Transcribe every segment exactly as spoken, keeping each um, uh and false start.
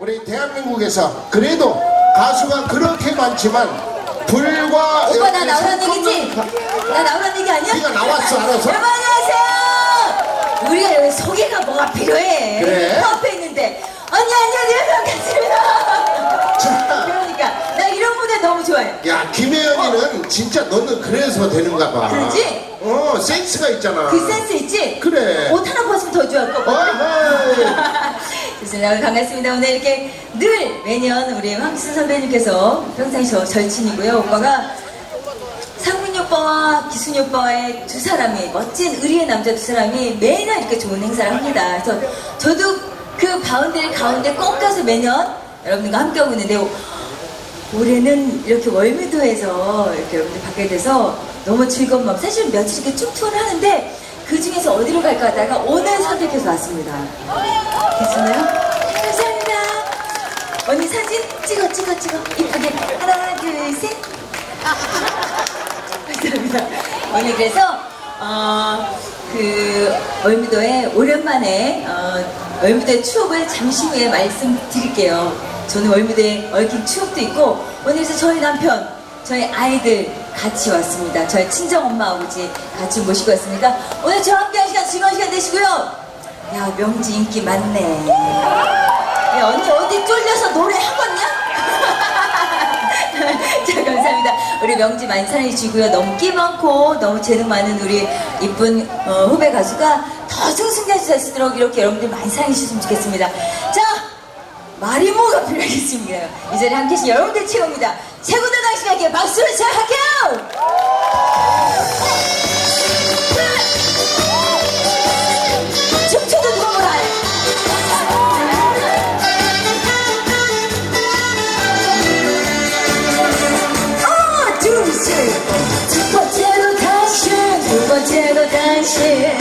우리 대한민국에서 그래도 가수가 그렇게 많지만 불과 오빠 나 나오라는 얘기지? 나 나오라는 얘기 아니야? 네가 나왔어 알아서. 여러분 안녕하세요. 우리가 여기 소개가 뭐가 필요해. 그래? 앞에 있는데 언니 안녕하세요 반갑습니다. 그러니까 나 이런 무대 너무 좋아해. 야 김혜연이는 어. 진짜 너는 그래서 되는가 봐. 그러지? 어 센스가 있잖아. 그 센스 있지? 그래. 옷 하나 벗으면 더 좋아할 거고. 그래서 오늘 반갑습니다. 오늘 이렇게 늘 매년 우리 황기순 선배님께서 평상시 절친이고요. 오빠가 상민이 오빠와 기순이 오빠의 두 사람이 멋진 의리의 남자 두 사람이 매년 이렇게 좋은 행사를 합니다. 그래서 저도 그 바운드리 가운데 꼭 가서 매년 여러분들과 함께하고 있는데 올해는 이렇게 월미도에서 이렇게 여러분들 받게 돼서 너무 즐거운 마음. 사실은 며칠 이렇게 쭉 투어를 하는데 그 중에서 어디로 갈까 하다가 오늘 선택해서 왔습니다. 괜찮아요? 감사합니다. 언니 사진 찍어 찍어 찍어 이쁘게 하나 둘 셋. 감사합니다. 오늘 그래서 어, 그 월미도에 오랜만에 어, 월미도의 추억을 잠시 후에 말씀드릴게요. 저는 월미도에 얽힌 추억도 있고 오늘 그래서 저희 남편 저희 아이들 같이 왔습니다. 저희 친정엄마 아버지 같이 모시고 왔으니까 오늘 저와 함께한 시간 즐거운 시간 되시고요. 야 명지 인기 많네. 야 언니 어디 쫄려서 노래 하겠냐? 자 감사합니다. 우리 명지 많이 사랑해 주시고요. 너무 끼 많고 너무 재능 많은 우리 이쁜 어, 후배 가수가 더 승승장구 잘 쓰도록 이렇게 여러분들 많이 사랑해 주셨으면 좋겠습니다. 자 말이 뭐가 필요하겠습니까? 이 자리에 함께 해주신 여러분들 최고입니다. 최고들 당신에게 박수를 시작할게요! 춤춰도 누가 뭐라 해? 하나, 둘, 셋! 첫 번째로 당신, 두 번째로 당신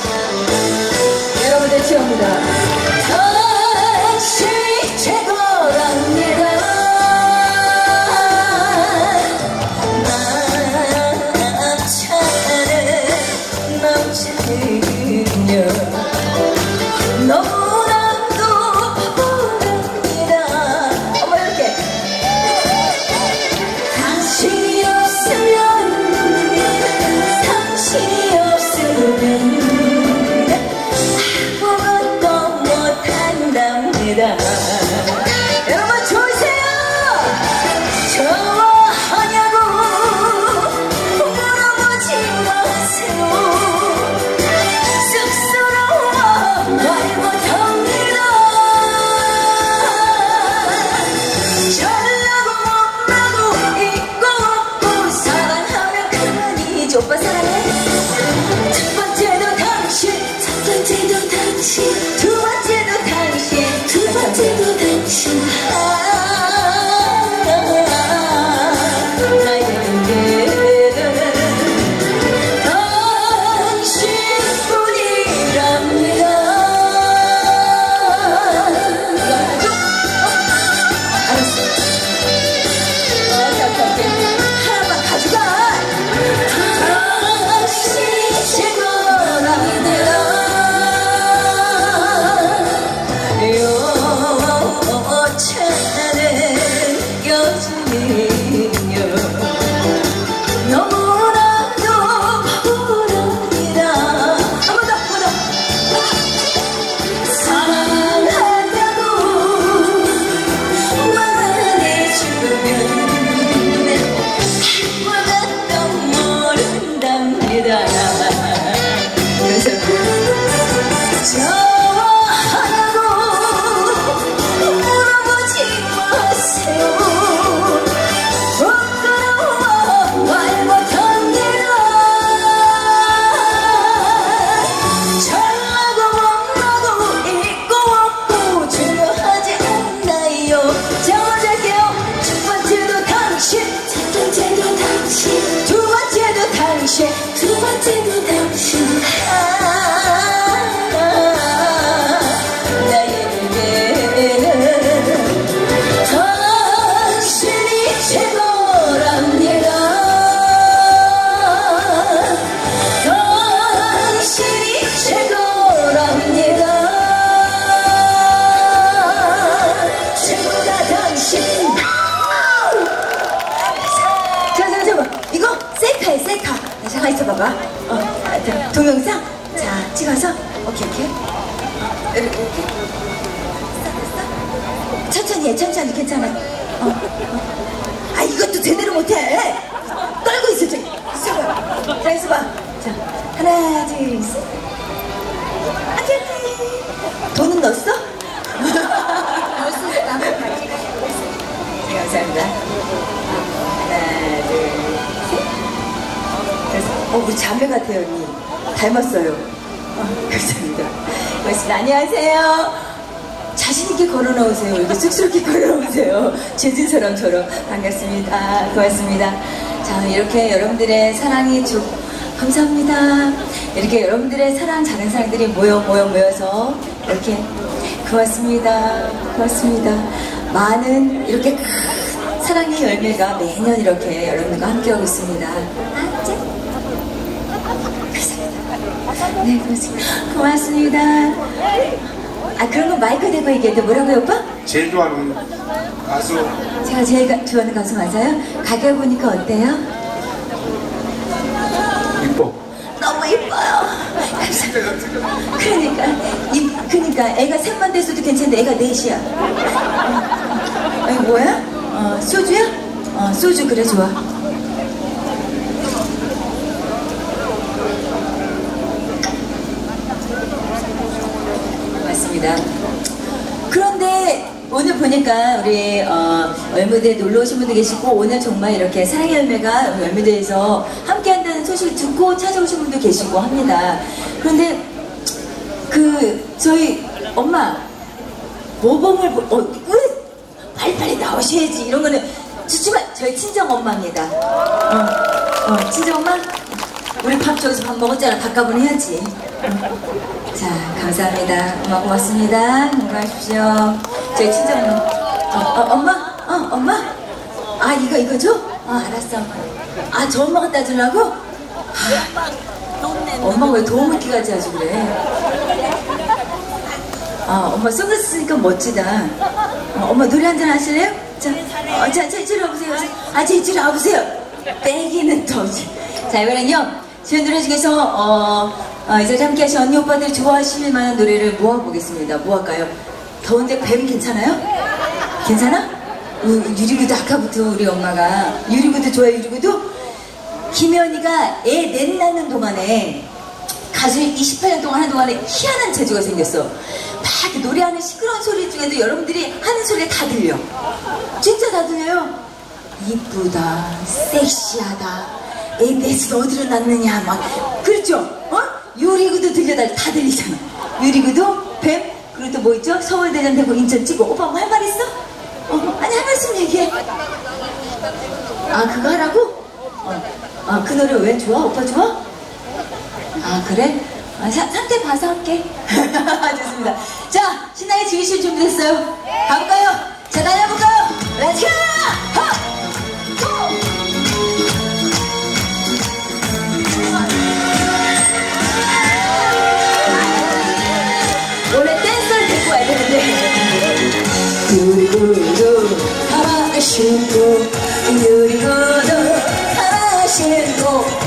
여러분들 최고입니다. 여러분 좋으세요? 좋아하냐고 물어보지 마세요. 쑥스러워 말 못합니다. 잘나고 못나고 있고 없고 사랑하면 그만이지. 오빠 사랑해? 첫 번째도 당신 첫 번째도 당신 두 번째도 당신 두 번째도 당신 천천히 해, 천천히, 괜찮아. 어, 어. 아, 이것도 제대로 못해. 떨고 있어, 저기. 있어봐. 자, 있어봐. 자, 하나, 둘, 셋. 안돼, 안돼. 돈은 넣었어? 넣었으니까 한번 같이 가. 네, 감사합니다. 하나, 둘, 셋. 어, 우리 자매 같아요, 언니. 닮았어요. 어, 감사합니다. 고맙습니다. 안녕하세요. 자신있게 걸어놓으세요. 이렇게 쑥스럽게 걸어놓으세요. 재진 사람처럼. 반갑습니다. 고맙습니다. 자, 이렇게 여러분들의 사랑이 쭉, 감사합니다. 이렇게 여러분들의 사랑 잘하는 사람들이 모여, 모여, 모여서 이렇게, 고맙습니다. 고맙습니다. 많은 이렇게 큰 사랑의 열매가 매년 이렇게 여러분과 함께하고 있습니다. 아, 짠. 감사합니다. 네, 고맙습니다. 고맙습니다. 아, 그런 거 마이크 대고 얘기해도 뭐라고요, 오빠? 제일 좋아하는 가수. 제가 제일 가, 좋아하는 가수 맞아요? 가게 보니까 어때요? 이뻐. 너무 이뻐요. 감사합니다. 그러니까, 이, 그러니까 애가 셋만 됐어도 괜찮은데 애가 넷이야. 아니, 뭐야? 어, 소주야? 어, 소주 그래, 좋아. 맞습니다. 그런데 오늘 보니까 우리 어, 열무대에 놀러 오신 분도 계시고 오늘 정말 이렇게 사랑의 열매가 열무대에서 함께 한다는 소식을 듣고 찾아오신 분도 계시고 합니다. 그런데 그 저희 엄마 모범을 보- 어, 왜 빨리빨리 나오셔야지 이런 거는 주지만 저희 친정 엄마입니다. 어, 어, 친정 엄마 우리 밥 저기서 밥 먹었잖아. 밥값은 해야지. 자, 감사합니다. 엄마 고맙습니다. 건강하십시오. 저희 친정엄마. 어, 어, 엄마? 어, 엄마? 아, 이거, 이거 줘? 어, 알았어, 엄마. 아, 저 엄마가 따주려고? 아, 엄마가 왜 도움을 끼가지 아주 그래? 아, 엄마 선글라스 쓰니까 멋지다. 어, 엄마 노래 한잔 하실래요? 자, 어, 자, 자, 이쪽으로 와보세요. 아, 자, 이쪽으로 와보세요. 빼기는 더. 자, 이번엔요. 제 노래 중에서, 어, 어, 이 자리에 함께 하신 언니 오빠들 좋아하실 만한 노래를 모아보겠습니다. 뭐 할까요? 더운데 뱀 괜찮아요? 괜찮아? 우, 유리구두 아까부터 우리 엄마가 유리구두 좋아해 유리구두? 김연이가 애 넷 낳는 동안에 가수 이십팔 년 동안 하는 동안에 희한한 재주가 생겼어. 막 노래하는 시끄러운 소리 중에도 여러분들이 하는 소리가 다 들려. 진짜 다 들려요. 이쁘다, 섹시하다, 애 넷은 어디로 낳느냐 막 그렇죠? 어? 유리구두 들려다 다 들리잖아. 유리구두, 뱀, 그리고 또 뭐 있죠? 서울대전 되고 인천 찍고. 오빠 뭐 할 말 있어? 어, 아니 할 말 있으면 얘기해. 아, 그거 하라고? 어. 아, 그 노래 왜 좋아? 오빠 좋아? 아, 그래? 아, 사, 상태 봐서 할게. 좋습니다. 자, 신나게 즐기실 준비됐어요? 가볼까요? 자, 달려볼까요? 렛츠고! 원래 댄서를 데리고 와야 되는데. 유리구두 하나 신고 유리구두 하나 신고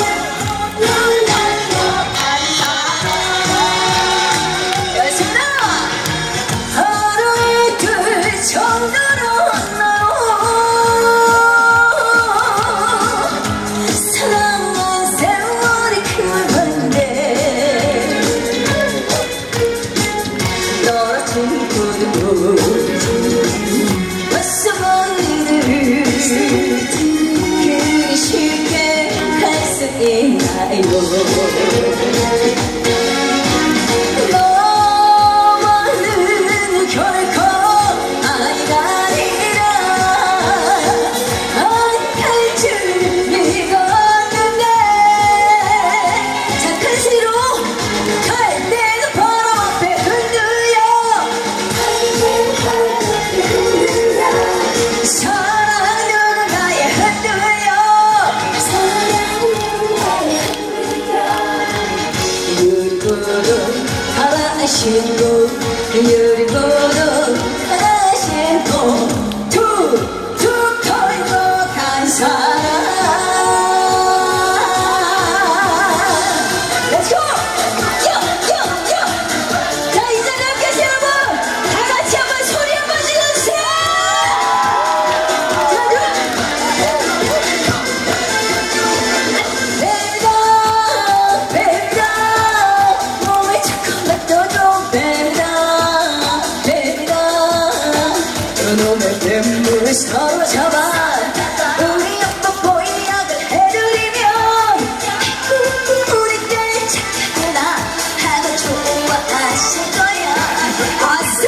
여습니다. 하루 이틀 정도로 사랑한 세월이 그만데 떨어진 구두 벗어버리를 그리 쉽게 갈 수 있나요? 너만은 결코 아니라니라 안할 줄 믿었는데 착한 시로 갈 때는 바로 앞에 흔들려 사랑 누군가에 흔들려 사랑 누군가에 흔들려 사로잡아 우리 오빠 보약을 해드리면 우리 딸 착하구나 하고 좋아하실 거야. 아싸!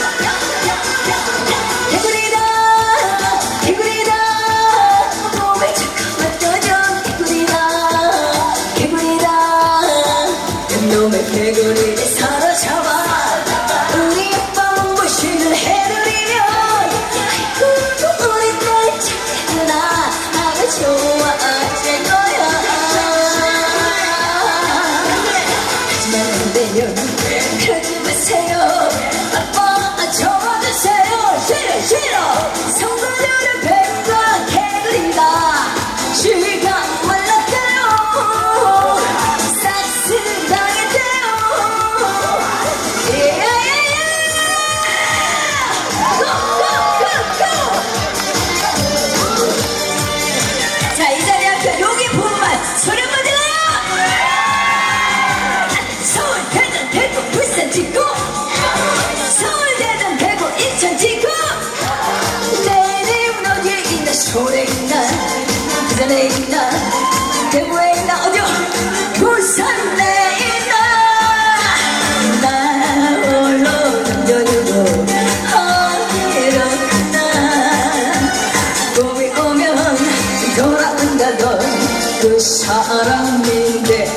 개구리다 개구리다 몸에 착한 떠져 개구리다 개구리다 놈의 개구리를 사로잡아 우리 오빠 몸보신을 해드리면 아이고 우리 딸 착하구나 하고 좋아하실 거야. 하지만 안 되면 그러지 마세요. 아빠 접어주세요. 싫어 싫어 성도들은 백과 개구리다 쥐가 말랐대요. 싹스 당했대요. 예예예예 고고고고. 자, 이 자리에 앞에 여기 부분만 소리 한번 질러요. 서울 대전 대구 부산 찍고 서울 대전 대구 인천 찍고 내 이름은 어디에 있나 서울에 있나 부산에 있나 대구에 있나 어디요 부산에 있나 나 홀로 남겨두고 어디로나 봄이 오면 돌아온다던 그 사람인데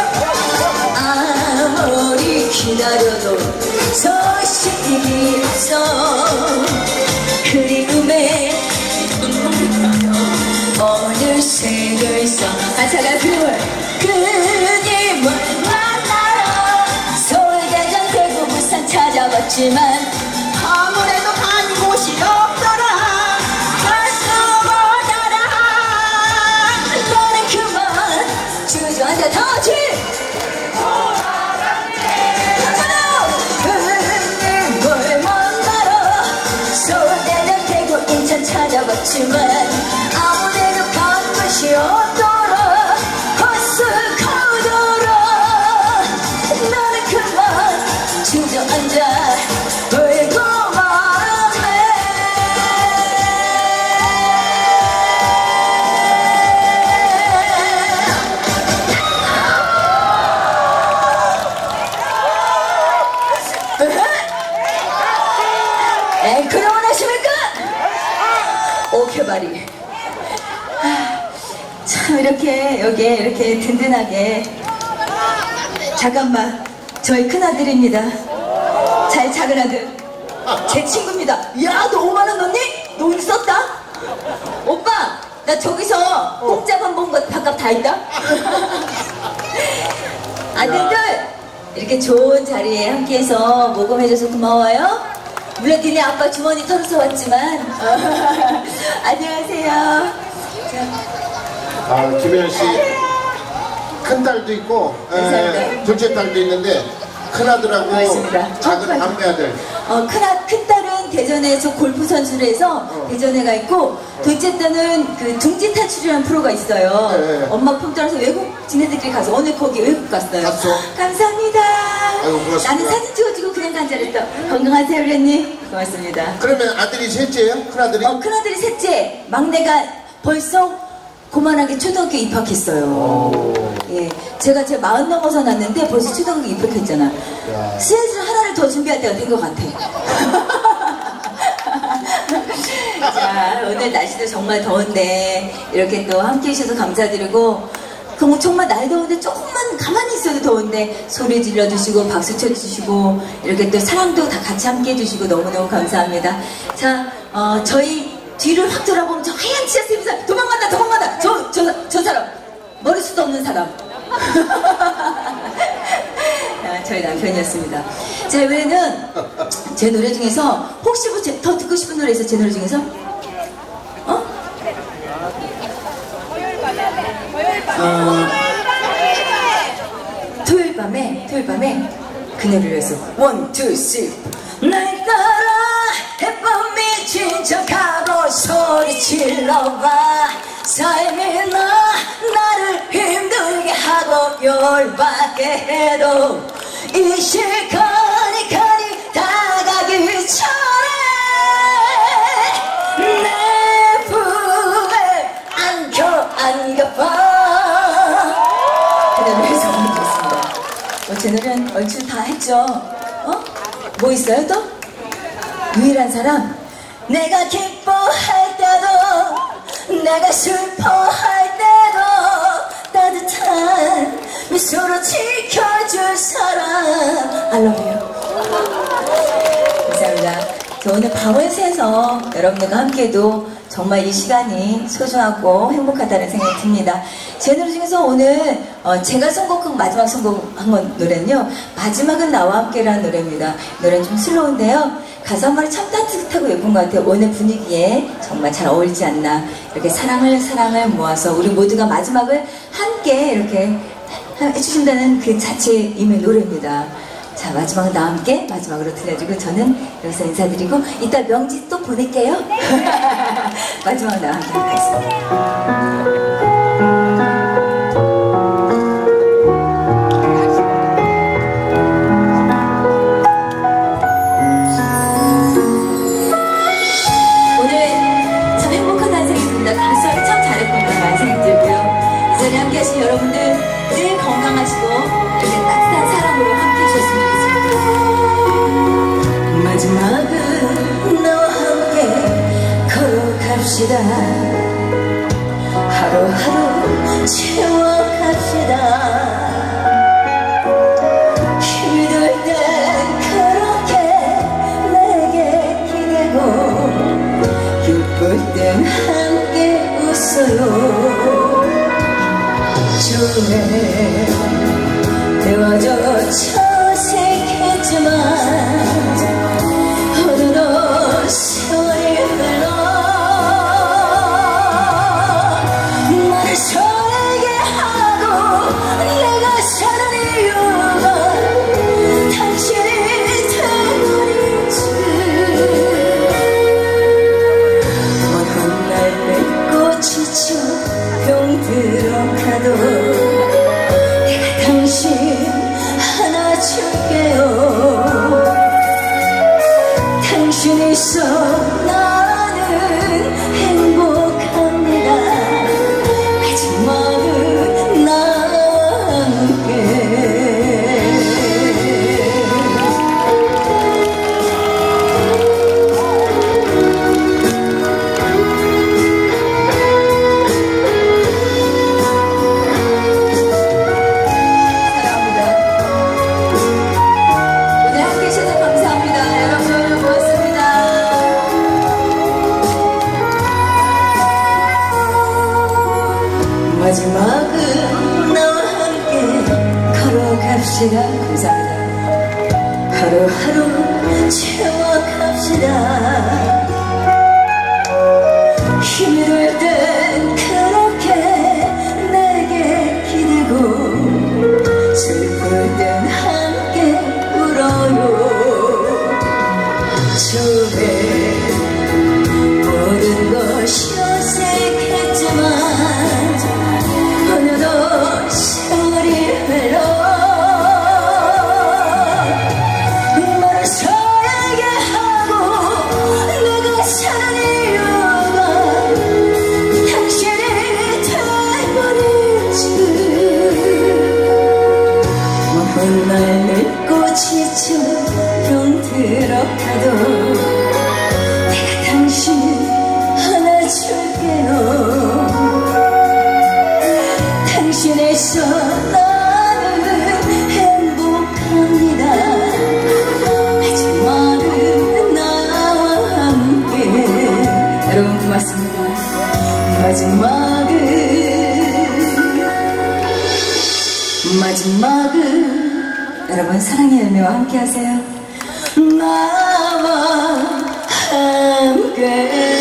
아무리 기다려도 소식이 없어. 그리움에 어느새 글써 아차가 그걸 그님을 만나러 서울 대전 대구 부산 찾아봤지만 아무래도 간 곳이 없더라. 벌써보더라. 너는 그만 주저앉아 터치 그님을 만나러 서울 대전 대구 인천 찾아봤지만 아무데도 간 곳이 없더라. 헛스카더라. 나는 그만 주저앉아 울고 말았네. 앵커를 원하십니까? 오케바리. 참 이렇게 여기에 이렇게 든든하게. 잠깐만 저희 큰아들입니다. 잘 작은 아들 제 친구입니다. 야 너 오만 원 넣니? 너 오늘 썼다? 오빠 나 저기서 공짜 반본 거 밥값 다 있다. 아들들 이렇게 좋은 자리에 함께해서 모금해줘서 고마워요. 물론 니네 아빠 주머니 털어서 왔지만 안녕하세요. 자, 아, 김현 씨 큰 딸도 있고 감사합니다. 에, 둘째 딸도 있는데 큰 아들하고 고맙습니다. 작은 어, 막내 아들. 어, 큰, 아- 큰 딸은 대전에서 골프 선수를 해서 어. 대전에 가 있고 둘째 딸은 그 둥지 탈출이라는 프로가 있어요. 네, 네. 엄마 품 따라서 외국 지네들끼리 가서 오늘 거기 외국 갔어요. 갔어? 감사합니다. 아이고, 고맙습니다. 나는 사진 찍어주고 그냥 간절했다. 건강하세요, 우리님. 고맙습니다. 그러면 아들이 셋째예요? 큰 아들이? 어, 큰아들이 셋째, 막내가 벌써 고만하게 초등학교 입학했어요. 예, 제가 제 마흔 넘어서 났는데 벌써 초등학교 입학했잖아. 야. 슬슬 하나를 더 준비할 때가 된 것 같아. 자, 오늘 날씨도 정말 더운데 이렇게 또 함께 해주셔서 감사드리고 그 정말 날 더운데 조금만 가만히 있어도 더운데 소리 질러주시고 박수 쳐주시고 이렇게 또 사랑도 다 같이 함께 해주시고 너무너무 감사합니다. 자, 어, 저희 뒤를 확 돌아보면 저 하얀 치아 쓰는 사람 도망간다 도망간다 저, 저, 저 사람 머리숱 없는 사람. 아, 저희 남편이었습니다. 자, 이번에는 제 노래 중에서 혹시 뭐 제- 더 듣고 싶은 노래 있어? 제 노래 중에서? 어? 어, 토요일 밤에 토요일 밤에 그녀를 위해서 원, 투, 쓰리 날 따라 해밤 미친 척하고 소리 질러봐 삶이 나 나를 힘들게 하고 열받게 해도 이 시간이 가니 다가기 전에 내 있죠. 어? 뭐 있어요 또? 유일한 사람? 내가 기뻐할 때도 내가 슬퍼할 때도 따뜻한 미소로 지켜줄 사람 I love you. 감사합니다. 저 오늘 밤을 새서 여러분들과 함께도 정말 이 시간이 소중하고 행복하다는 생각이 듭니다. 제 노래 중에서 오늘 어 제가 선곡한 마지막 선곡한 건 노래는요, 마지막은 나와 함께라는 노래입니다. 노래는 좀 슬로우인데요, 가사 한 마리 참 따뜻하고 예쁜 것 같아요. 오늘 분위기에 정말 잘 어울리지 않나. 이렇게 사랑을 사랑을 모아서 우리 모두가 마지막을 함께 이렇게 해주신다는 그 자체의 의미의 노래입니다. 자, 마지막은 나와 함께 마지막으로 들려주고 저는 여기서 인사드리고 이따 명지 또 보낼게요. 마지막은 나와 함께 하겠습니다. 여러분들 늘 건강하시고 이렇게 따뜻한 사랑으로 함께 해주셨으면 좋겠습니다. 마지막은 너와 함께 걸어갑시다. 하루하루 채워갑시다. 힘이 들 땐 그렇게 내게 기대고 기쁠 땐 함께 웃어요. 처음에 배워져 처색했지만 어느덧 세월이 흘러 나를 설레게 하고 내가 사는 이유가 당신이 되버리지. 먼 훗날 맺고 지쳐 병들어 가도 내가 당신 하나 줄게요. 당신이 있어 나는 행복합니다. 마지막은 나와 함께. 마지막은 나와 함께 걸어갑시다. 감사합니다. 하루하루 채워갑시다. 힘이 들 땐 그렇게 내게 기대고 슬플 땐 함께 울어요. 처음에 모든 것이 어색했지만 어느덧 세월이 흘러 나를 설레게 하고 내가 사는 이유가 당신이 돼버렸지. 먼 훗날 늙고 지쳐 병들어 가도 내가 당신 하나 줄게요. 당신에서 나는 행복합니다. 마지막은 나와 함께. 여러분 고맙습니다. 마지막은 마지막은 여러분 사랑의 열매와 함께 하세요. 나와 함께.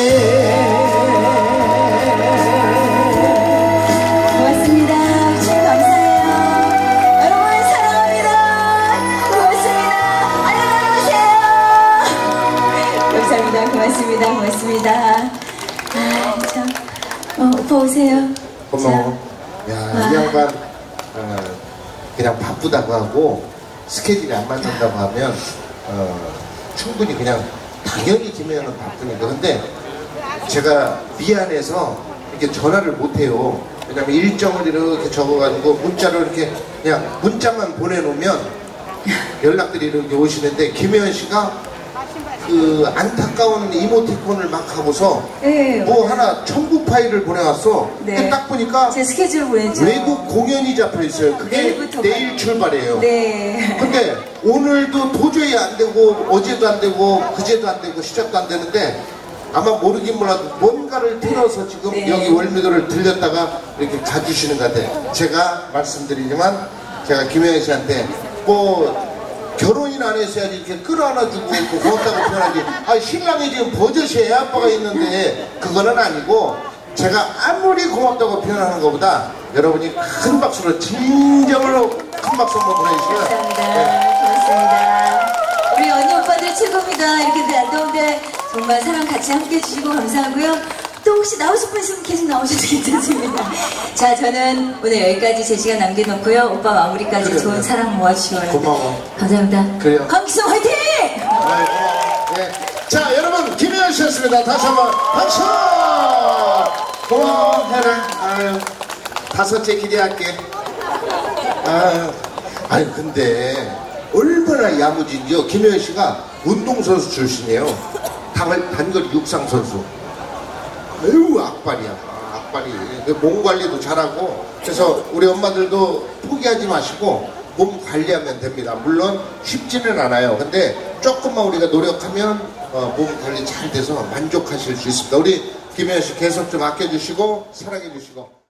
고맙습니다. 고맙습니다. 아, 참. 어, 오빠 오세요. 고마워. 야, 이 양반 어, 그냥 바쁘다고 하고 스케줄이 안 맞는다고 하면 어, 충분히 그냥 당연히 김혜연은 바쁘니까. 근데 제가 미안해서 이렇게 전화를 못해요. 왜냐면 일정을 이렇게 적어가지고 문자로 이렇게 그냥 문자만 보내놓으면 연락들이 이렇게 오시는데 김혜연 씨가 그 안타까운 이모티콘을 막 하고서 네, 뭐 하나 첨부 파일을 보내왔어. 네. 근데 딱 보니까 제 스케줄 보내죠. 외국 공연이 잡혀 있어요. 그게 내일부터 내일 출발이에요. 네. 근데 오늘도 도저히 안 되고 어제도 안 되고 그제도 안 되고 시작도 안 되는데 아마 모르긴 몰라도 뭔가를 틀어서 지금 네. 여기 월미도를 들렸다가 이렇게 가주시는 것 같아요. 제가 말씀드리지만 제가 김혜연 씨한테 뭐 결혼이나 안 했어야지 이렇게 끌어안아주고 고맙다고 표현하지. 아, 신랑이 지금 버젓이 애 아빠가 있는데 그거는 아니고 제가 아무리 고맙다고 표현하는 것보다 여러분이 큰 박수로 진정으로 큰 박수 한번 보내주시면. 감사합니다. 네. 고맙습니다. 우리 언니 오빠들 최고입니다. 이렇게 날더운데 정말 사랑 같이 함께 해주시고 감사하고요. 또 혹시 나오실 분 있으면 계속 나오셔도 괜찮습니다. 자, 저는 오늘 여기까지 제 시간 남겨놓고요. 오빠 마무리까지 그래, 좋은 그래. 사랑 모아주시기 바랍니다. 고마워. 감사합니다. 그래요. 강기성 화이팅! 네, 고마워. 네. 자, 여러분 김혜연 씨였습니다. 다시 한번 박수! 고마워, 혜라. 아유, 다섯째 기대할게. 아유, 아유, 근데 얼마나 야무진지요. 김혜연 씨가 운동선수 출신이에요. 단걸, 단거리 육상선수. 아유, 악발이야. 아, 악발이. 몸 관리도 잘하고. 그래서 우리 엄마들도 포기하지 마시고 몸 관리하면 됩니다. 물론 쉽지는 않아요. 근데 조금만 우리가 노력하면 어, 몸 관리 잘 돼서 만족하실 수 있습니다. 우리 김혜연 씨 계속 좀 아껴주시고 사랑해주시고.